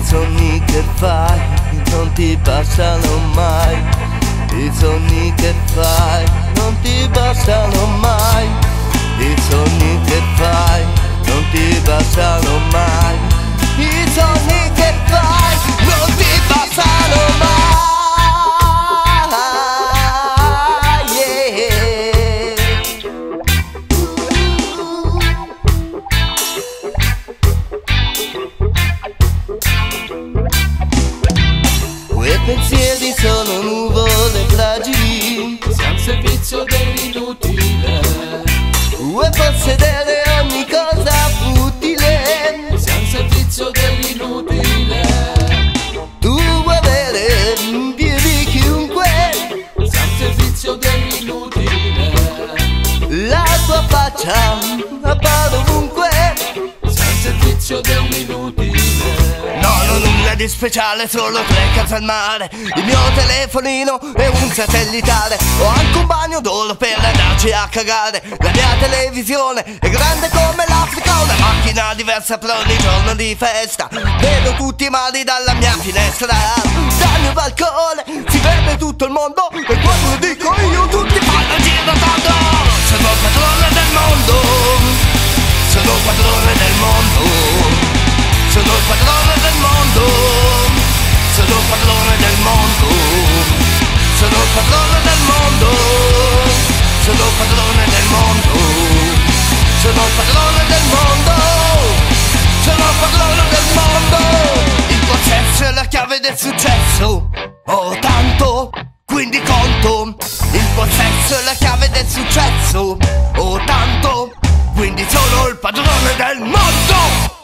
sogni che fai non ti bastano mai. I sogni che fai non ti bastano mai. I sogni che fai non ti bastano mai. I sogni che fai non ti bastano mai. Quei pensieri sono nuvole fragili, siamo al servizio dell'inutile. vuoi possedere ogni cosa utile, Siamo al servizio dell'inutile. tu vuoi avere più di chiunque Siamo al servizio dell'inutile. la tua faccia appare ovunque. Siamo al servizio dell'inutile. Non ho nulla di speciale, solo 3 case al mare, il mio telefonino e un satellitare. Ho anche un bagno d'oro per andarci a cagare. La mia televisione è grande come l'Africa, una macchina diversa per ogni giorno di festa. Vedo tutti i mari dalla mia finestra, dal mio balcone si vede tutto il mondo. E quando lo dico io tutti fanno il giro tondo. Sono il padrone del mondo, sono il padrone del mondo. Sono il padrone del mondo, sono il padrone del mondo, sono il padrone del mondo, sono il padrone del mondo, sono il padrone del mondo, sono il padrone del mondo. Il possesso è la chiave del successo, ho tanto, quindi conto. Il possesso è la chiave del successo, ho tanto, quindi sono il padrone del mondo.